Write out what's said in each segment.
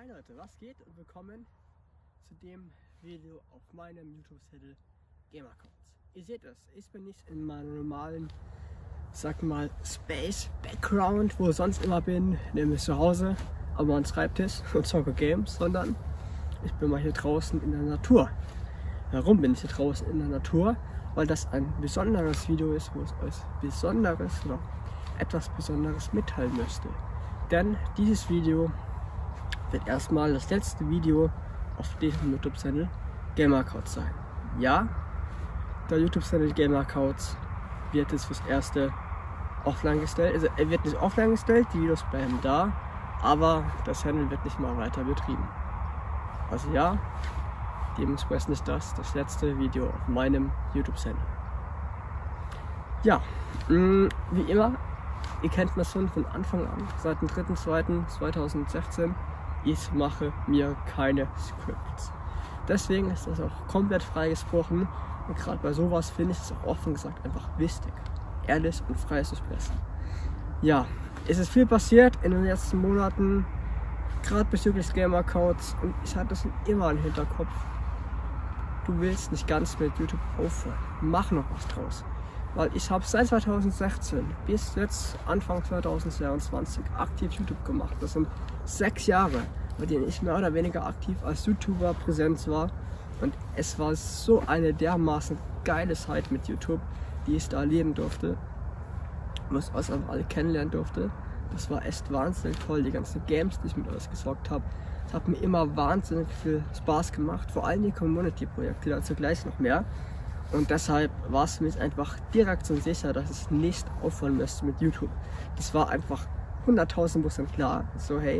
Hi Leute, was geht und willkommen zu dem Video auf meinem YouTube-Channel Gamercodes. Ihr seht es, ich bin nicht in meinem normalen, sag mal, Space Background, wo ich sonst immer bin, nämlich zu Hause, aber am Schreibtisch und zocke Games, sondern ich bin mal hier draußen in der Natur. Warum bin ich hier draußen in der Natur? Weil das ein besonderes Video ist, wo ich euch etwas Besonderes mitteilen möchte. Denn dieses Video wird erstmal das letzte Video auf diesem YouTube-Channel Gamercodes sein. Ja, der YouTube-Channel Gamercodes wird jetzt fürs erste offline gestellt. Also er wird nicht offline gestellt, die Videos bleiben da, aber der Channel wird nicht mal weiter betrieben. Also ja, dementsprechend ist das letzte Video auf meinem YouTube-Channel. Ja, wie immer, ihr kennt mich schon von Anfang an, seit dem 3.2.2016. Ich mache mir keine Scripts. Deswegen ist das auch komplett freigesprochen und gerade bei sowas finde ich es auch offen gesagt einfach wichtig, ehrlich und frei zu sprechen. Ja, es ist viel passiert in den letzten Monaten, gerade bezüglich Gamercodes, und ich hatte es immer im Hinterkopf. Du willst nicht ganz mit YouTube aufhören, mach noch was draus. Weil ich habe seit 2016 bis jetzt Anfang 2022 aktiv YouTube gemacht. Das sind 6 Jahre, bei denen ich mehr oder weniger aktiv als YouTuber präsent war. Und es war so eine dermaßen geile Zeit mit YouTube, die ich da erleben durfte. Was ich einfach alle kennenlernen durfte. Das war echt wahnsinnig toll, die ganzen Games, die ich mit euch gezockt habe. Es hat mir immer wahnsinnig viel Spaß gemacht, vor allem die Community-Projekte, dazu gleich noch mehr. Und deshalb war es mir einfach direkt so sicher, dass ich nicht aufhören müsste mit YouTube. Das war einfach 100.000% klar. So hey,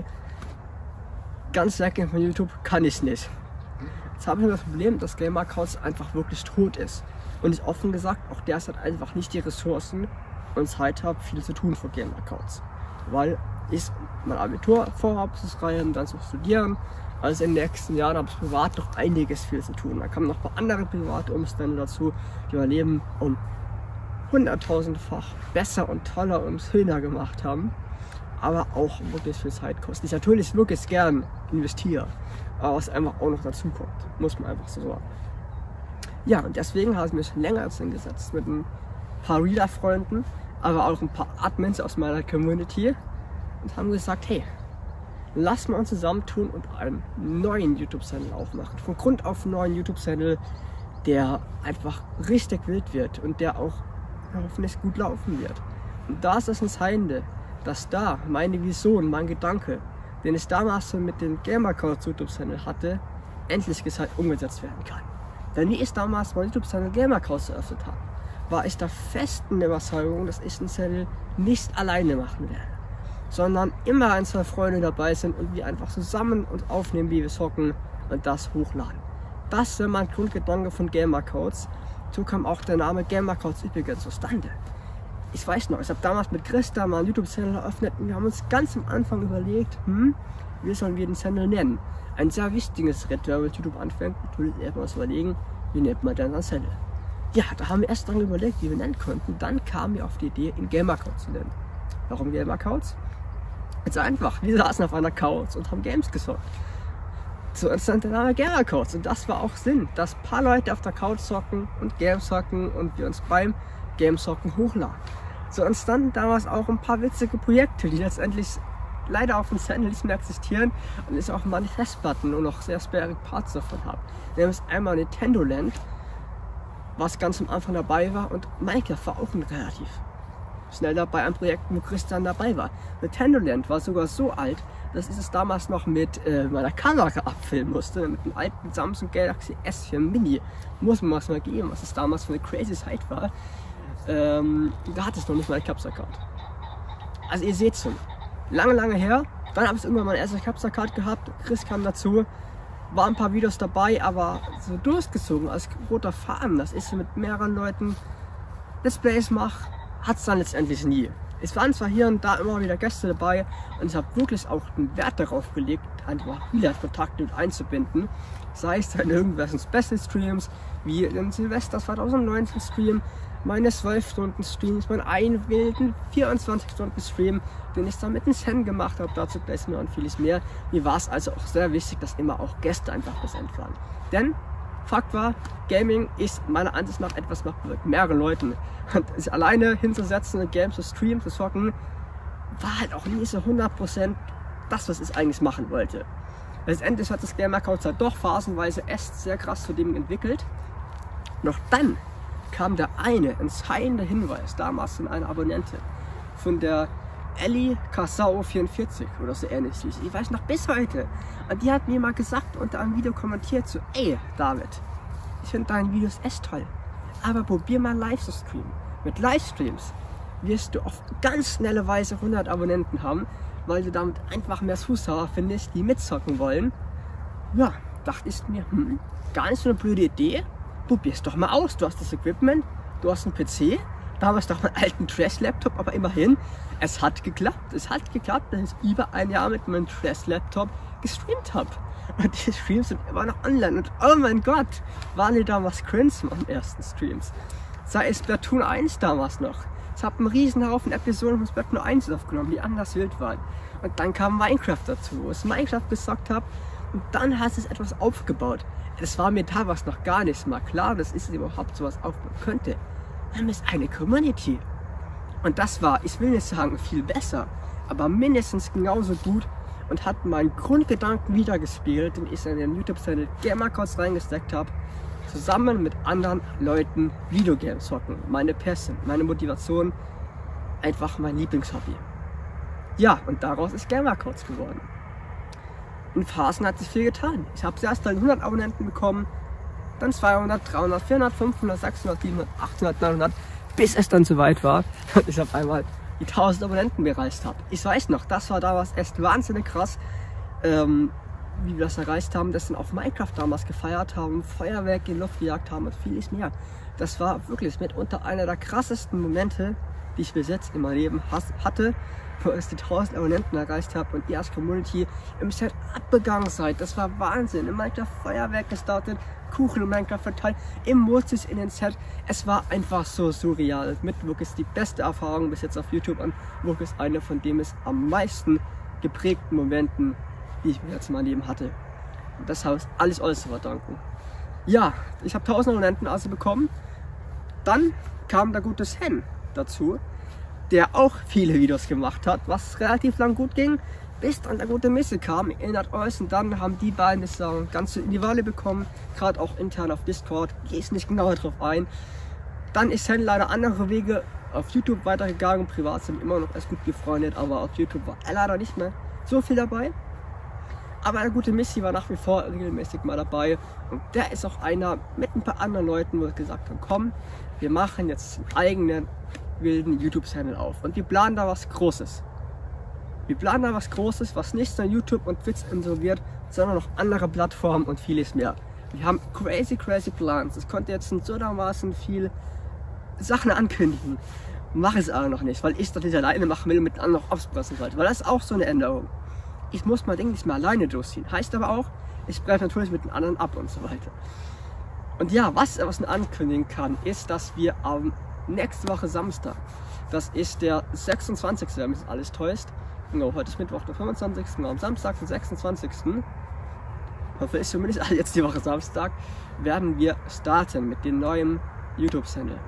ganz weggehen von YouTube kann ich nicht. Jetzt habe ich das Problem, dass Gamercodes einfach wirklich tot ist. Und ich offen gesagt auch derzeit einfach nicht die Ressourcen und Zeit habe, viel zu tun für Gamercodes. Weil ich mein Abitur vorhabe zu schreiben, dann zu studieren. Also in den nächsten Jahren habe ich privat noch einiges viel zu tun. Da kamen noch ein paar andere private Umstände dazu, die mein Leben um 100.000-fach besser und toller und schöner gemacht haben. Aber auch wirklich viel Zeit kosten. Ich natürlich wirklich gern investiere, aber was einfach auch noch dazu kommt, muss man einfach so sagen. Ja, und deswegen habe ich mich länger jetzt hingesetzt mit ein paar Reader-Freunden, aber auch ein paar Admins aus meiner Community und haben gesagt, hey, lass mal uns zusammentun und einen neuen YouTube-Channel aufmachen. Von Grund auf einen neuen YouTube-Channel, der einfach richtig wild wird und der auch hoffentlich gut laufen wird. Und da ist das Entscheidende, dass da meine Vision, mein Gedanke, den ich damals schon mit dem Gamercodes YouTube-Channel hatte, endlich gesagt umgesetzt werden kann. Denn wie ich damals mein YouTube-Channel Gamercodes eröffnet habe, war ich der festen Überzeugung, dass ich den Channel nicht alleine machen werde, sondern immer 1, 2 Freunde dabei sind und wir einfach zusammen uns aufnehmen, wie wir zocken und das hochladen. Das war mein Grundgedanke von Gamercodes. So kam auch der Name Gamercodes übrigens zustande. Ich weiß noch, ich habe damals mit Christa mal einen YouTube-Channel eröffnet und wir haben uns ganz am Anfang überlegt, wie sollen wir den Channel nennen? Ein sehr wichtiges Schritt, wenn man mit YouTube anfängt, natürlich erstmal was überlegen, wie nennt man denn das Channel? Ja, da haben wir erst dran überlegt, wie wir nennen konnten. Dann kam mir auf die Idee, ihn Gamercodes zu nennen. Warum Gamercodes? Ganz einfach, wir saßen auf einer Couch und haben Games gezockt. So entstand der Name Gamercodes und das war auch Sinn, dass ein paar Leute auf der Couch zocken und Games zocken und wir uns beim Gamezocken hochladen. So entstanden damals auch ein paar witzige Projekte, die letztendlich leider auf dem Channel nicht mehr existieren und ich auch Manifestplatten und noch sehr sperrig Parts davon habe. Nämlich einmal Nintendo Land, was ganz am Anfang dabei war, und Minecraft war auch relativ schnell dabei an Projekten, wo Christian dabei war. Nintendo Land war sogar so alt, dass ich es damals noch mit meiner Kamera abfilmen musste, mit einem alten Samsung Galaxy S4 Mini. Muss man was mal geben, was es damals für eine crazy Zeit war. Da hatte ich noch nicht mal einen Capture-Card. Also ihr seht schon, lange her. Dann habe ich irgendwann meine erste Capture-Card gehabt. Chris kam dazu, waren ein paar Videos dabei, aber so durchgezogen als roter Faden, dass ich so mit mehreren Leuten Displays mache, hat es dann letztendlich nie. Es waren zwar hier und da immer wieder Gäste dabei und ich habe wirklich auch den Wert darauf gelegt, einfach viele Kontakte mit einzubinden. Sei es dann in irgendwelchen Special Streams, wie den Silvester 2019 Stream, meine 12 Stunden Streams, meinen einen wilden 24 Stunden Stream, den ich dann mit dem Sen gemacht habe, dazu gleich mehr und vieles mehr. Mir war es also auch sehr wichtig, dass immer auch Gäste einfach präsent waren. Denn Fakt war, Gaming ist meiner Ansicht nach etwas mit mehreren Leuten. Und sich alleine hinzusetzen und Games zu streamen, zu zocken, war halt auch nie so 100% das, was ich eigentlich machen wollte. Letztendlich hat das Gamer-Couch halt doch phasenweise echt sehr krass zu dem entwickelt. Noch dann kam der eine entscheidende Hinweis, damals von einer Abonnentin, von der Ellie Casao 44 oder so ähnlich. Ich weiß noch bis heute. Und die hat mir mal gesagt, unter einem Video kommentiert, so: Ey David, ich finde deine Videos echt toll, aber probier mal live zu streamen. Mit Livestreams wirst du auf ganz schnelle Weise 100 Abonnenten haben, weil du damit einfach mehr Zuschauer findest, die mitzocken wollen. Ja, dachte ich mir, gar nicht so eine blöde Idee. Probier's doch mal aus. Du hast das Equipment, du hast einen PC, damals doch einen alten Trash-Laptop, aber immerhin, es hat geklappt. Es hat geklappt, dass ich über ein Jahr mit meinem Trash-Laptop gestreamt habe. Und die Streams sind immer noch online. Und oh mein Gott, waren die damals cringe am ersten Streams. Sei es Splatoon 1 damals noch. Ich habe einen riesen Haufen Episoden von Splatoon 1 aufgenommen, die anders wild waren. Und dann kam Minecraft dazu, wo ich Minecraft gezockt habe. Und dann hat es etwas aufgebaut. Das war mir damals noch gar nicht mal klar, dass es überhaupt sowas aufbauen könnte. Wir ist eine Community. Und das war, ich will nicht sagen viel besser, aber mindestens genauso gut und hat meinen Grundgedanken wiedergespiegelt, den ich in den YouTube-Channel Gamercounts reingesteckt habe, zusammen mit anderen Leuten Videogames zocken. Meine Passion, meine Motivation, einfach mein Lieblingshobby. Ja, und daraus ist Gamercounts geworden. In Phasen hat sich viel getan. Ich habe zuerst dann 100 Abonnenten bekommen, dann 200, 300, 400, 500, 600, 700, 800, 900, bis es dann soweit war und ich auf einmal die 1000 Abonnenten bereist habe. Ich weiß noch, das war damals echt wahnsinnig krass, wie wir das erreicht haben, dass wir auf Minecraft damals gefeiert haben, Feuerwerk in die Luft gejagt haben und vieles mehr. Das war wirklich mitunter einer der krassesten Momente, die ich bis jetzt in meinem Leben hatte, wo ich die 1000 Abonnenten erreicht habe und ihr als Community im Set abgegangen seid. Das war Wahnsinn. Im Minecraft Feuerwerk gestartet, Kuchen im Minecraft verteilt, Emojis in den Set. Es war einfach so surreal. Mit wirklich die beste Erfahrung bis jetzt auf YouTube und wirklich eine von dem es am meisten geprägten Momenten, die ich jetzt in meinem Leben hatte. Und das habe ich alles zu verdanken. Ja, ich habe 1000 Abonnenten also bekommen. Dann kam der gute Sen dazu, der auch viele Videos gemacht hat, was relativ lang gut ging, bis dann der gute Misse kam, erinnert euch, und dann haben die beiden das Ganze in die Walle bekommen, gerade auch intern auf Discord, gehe ich nicht genauer drauf ein. Dann ist Sen leider andere Wege auf YouTube weitergegangen, privat sind wir immer noch erst gut befreundet, aber auf YouTube war er leider nicht mehr so viel dabei. Aber der gute Missy war nach wie vor regelmäßig mal dabei und der ist auch einer mit ein paar anderen Leuten, wo wir gesagt haben, komm, wir machen jetzt einen eigenen wilden YouTube-Channel auf und wir planen da was Großes. Wir planen da was Großes, was nicht nur YouTube und Twitch involviert, sondern auch andere Plattformen und vieles mehr. Wir haben crazy Plans. Ich konnte jetzt so dermaßen viel Sachen ankündigen. Mache es aber noch nicht, weil ich das nicht alleine machen will und mit anderen noch aufsprechen sollte. Weil das ist auch so eine Änderung. Ich muss mal Dinge nicht mehr alleine durchziehen. Heißt aber auch, ich spreche natürlich mit den anderen ab und so weiter. Und ja, was man ankündigen kann, ist, dass wir am nächste Woche Samstag, das ist der 26. wenn mich alles täuscht, genau, heute ist Mittwoch, der 25. Am Samstag, den 26. hoffe ich zumindest jetzt die Woche Samstag, werden wir starten mit dem neuen YouTube-Channel.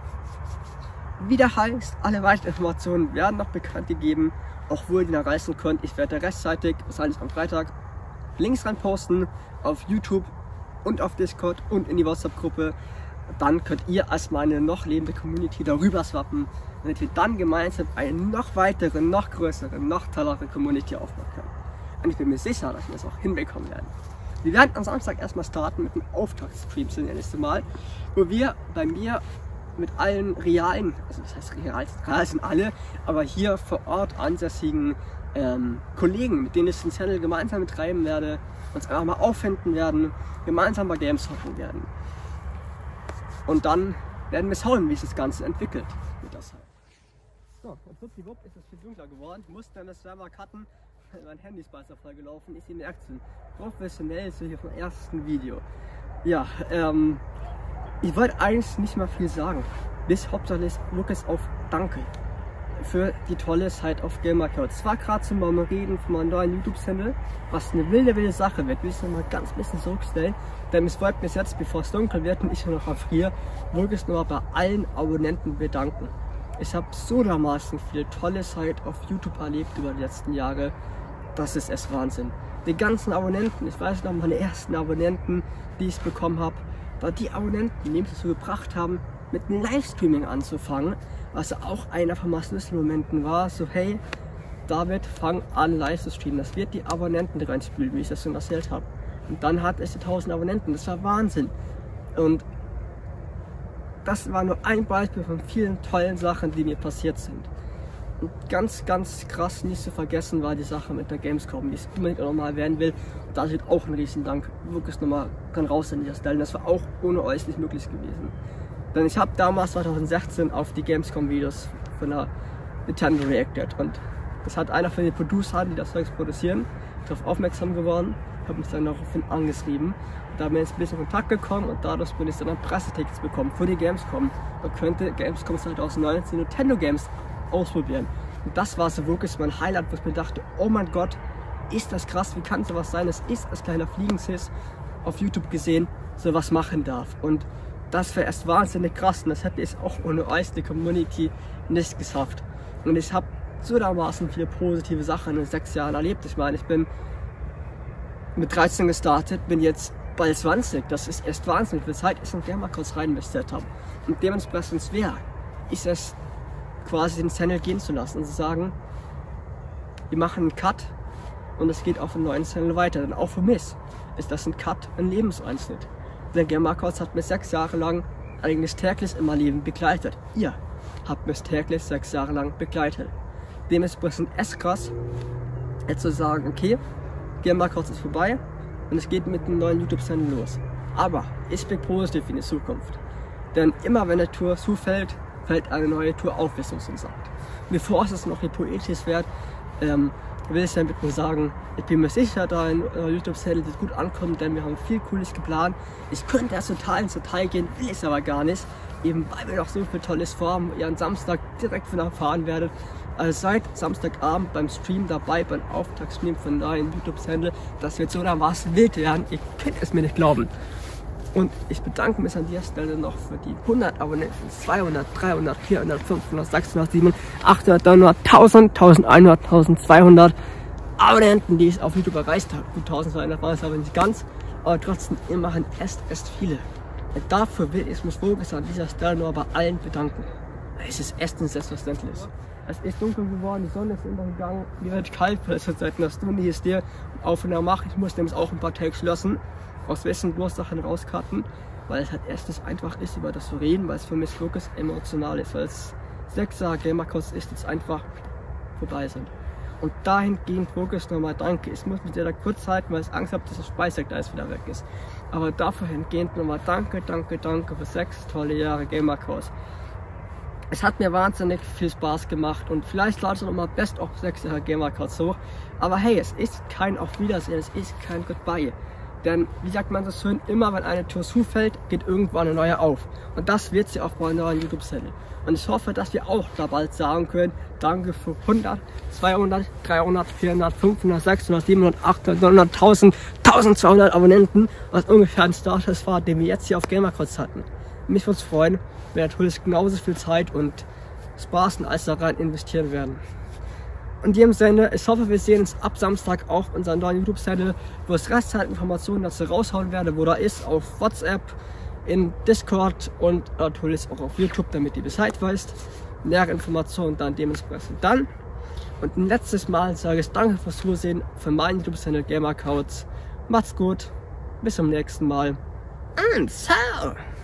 Wie der heißt, alle weiteren Informationen werden noch bekannt gegeben, auch wo ihr ihn erreichen könnt. Ich werde rechtzeitig, wahrscheinlich am Freitag, Links rein posten auf YouTube und auf Discord und in die WhatsApp-Gruppe. Dann könnt ihr als meine noch lebende Community darüber swappen, damit wir dann gemeinsam eine noch weitere, noch größere, noch tollere Community aufbauen können. Und ich bin mir sicher, dass wir das auch hinbekommen werden. Wir werden am Samstag erstmal starten mit einem Auftaktstream das nächste Mal, wo wir bei mir mit allen realen, also das heißt real sind alle, aber hier vor Ort ansässigen Kollegen, mit denen ich den Channel gemeinsam betreiben werde, uns einfach mal auffinden werden, gemeinsam bei Games hocken werden. Und dann werden wir schauen, wie sich das Ganze entwickelt. So, und schwuppdiwupp ist es viel dunkler geworden. Ich musste dann das Server cutten, weil mein Handy ist besser vollgelaufen. Ist, ihr merkt es, professionell so hier vom ersten Video. Ja, ich wollte eigentlich nicht mal viel sagen. bis hauptsächlich wirklich auf Danke für die tolle Zeit auf Gamercounts. Es war gerade zum Reden von meinem neuen YouTube-Channel, was eine wilde Sache wird. Will ich noch mal ganz bisschen zurückstellen, denn es wollte mich jetzt, bevor es dunkel wird und ich noch erfriere, wirklich nur bei allen Abonnenten bedanken. Ich habe so dermaßen viel tolle Zeit auf YouTube erlebt über die letzten Jahre, das ist erst Wahnsinn. Die ganzen Abonnenten, ich weiß noch meine ersten Abonnenten, die ich bekommen habe, war die Abonnenten, die mich dazu gebracht haben, mit einem Livestreaming anzufangen, was auch einer von meinen Schlüsselmomenten war, so hey, David, fang an live zu streamen, das wird die Abonnenten reinspülen, wie ich das schon erzählt habe. Und dann hat es die 1000 Abonnenten, das war Wahnsinn. Und das war nur ein Beispiel von vielen tollen Sachen, die mir passiert sind. Und ganz krass nicht zu vergessen war die Sache mit der Gamescom, die ich unbedingt auch nochmal erwähnen will. Und da steht auch ein riesen Dank, wirklich nochmal kann raus an dieser Stelle. Das war auch ohne euch nicht möglich gewesen. Denn ich habe damals 2016 auf die Gamescom-Videos von der Nintendo reacted und das hat einer von den Producern, die das Zeugs produzieren, darauf aufmerksam geworden, habe mich dann daraufhin angeschrieben. Da bin ich ein bisschen in Kontakt gekommen und dadurch bin ich dann Pressetickets bekommen für die Gamescom. Man könnte Gamescom 2019 Nintendo Games ausprobieren. Und das war so wirklich mein Highlight, wo ich mir dachte, oh mein Gott, ist das krass, wie kann sowas sein, dass ich als kleiner Fliegensis auf YouTube gesehen sowas machen darf. Und das wäre erst wahnsinnig krass und das hätte ich auch ohne euch, die Community, nicht geschafft. Und ich habe so dermaßen viele positive Sachen in 6 Jahren erlebt. Ich meine, ich bin mit 13 gestartet, bin jetzt bald 20. Das ist erst wahnsinnig, wie viel Zeit ich in Gamercounts rein investiert habe. Und dementsprechend schwer ist es quasi den Channel gehen zu lassen und zu sagen, wir machen einen Cut und es geht auf einen neuen Channel weiter. Denn auch für mich ist das ein Cut, ein Lebenseinschnitt. Der Gamercounts hat mich 6 Jahre lang eigentlich täglich in meinem Leben begleitet. Ihr habt mich täglich 6 Jahre lang begleitet. Dementsprechend ist krass, jetzt zu sagen, okay, Gamercounts ist vorbei und es geht mit einem neuen YouTube-Channel los. Aber ich bin positiv in die Zukunft. Denn immer wenn eine Tour zufällt, fällt eine neue Tour auf, wie es uns sagt. Bevor es noch hier poetisch wird, will ich damit nur sagen, ich bin mir sicher, da ein YouTube-Channel gut ankommt, denn wir haben viel Cooles geplant. Ich könnte erst total ins Detail gehen, will es aber gar nicht, eben weil wir noch so viel Tolles vorhaben, ihr am Samstag direkt von erfahren werdet. Also seid Samstagabend beim Stream dabei, beim Auftaktstream von deinem YouTube-Channel. Das wird so dermaßen wild werden, ihr könnt es mir nicht glauben. Und ich bedanke mich an dieser Stelle noch für die 100 Abonnenten, 200, 300, 400, 500, 600, 700, 800, 900, 1000, 1100, 1200 Abonnenten, die ich auf YouTube erreicht habe. Gut, 1200 waren es aber nicht ganz, aber trotzdem immerhin echt viele. Und dafür will ich mich wirklich an dieser Stelle nur bei allen bedanken. Es ist erstens selbstverständlich. Es ist dunkel geworden, die Sonne ist untergegangen, mir wird kalt, weil es seit einer Stunde hier stehe und Aufnahme mache. Ich muss nämlich auch ein paar Takes lösen. Aus welchen Ursachen rauskarten, weil es halt erstens einfach ist, über das zu reden, weil es für mich wirklich emotional ist, weil es 6 Jahre Gamercounts ist, jetzt einfach vorbei sind. Und dahingehend wirklich nochmal danke. Ich muss mich da kurz halten, weil ich Angst habe, dass das Speichergleis wieder weg ist. Aber dafür hingehend nochmal danke für 6 tolle Jahre Gamercounts. Es hat mir wahnsinnig viel Spaß gemacht und vielleicht lade ich nochmal Best of 6 Jahre Gamercounts hoch. Aber hey, es ist kein Auf Wiedersehen, es ist kein Goodbye. Denn, wie sagt man so schön, immer wenn eine Tour zufällt, geht irgendwann eine neue auf. Und das wird sie auch bei einem neuen YouTube-Channel. Und ich hoffe, dass wir auch da bald sagen können, danke für 100, 200, 300, 400, 500, 600, 700, 800, 900, 1000, 1200 Abonnenten, was ungefähr ein Status war, den wir jetzt hier auf Gamercounts hatten. Mich würde es freuen, wenn natürlich genauso viel Zeit und Spaß und alles da rein investieren werden. In diesem Sinne, ich hoffe, wir sehen uns ab Samstag auf unserem neuen YouTube-Channel, wo ich Restzeitinformationen dazu raushauen werde, wo da ist, auf WhatsApp, in Discord und natürlich auch auf YouTube, damit ihr Bescheid weißt. Nähere Informationen dann dementsprechend dann. Und ein letztes Mal sage ich danke fürs Zusehen für meinen YouTube-Channel Gamercounts. Macht's gut, bis zum nächsten Mal und ciao!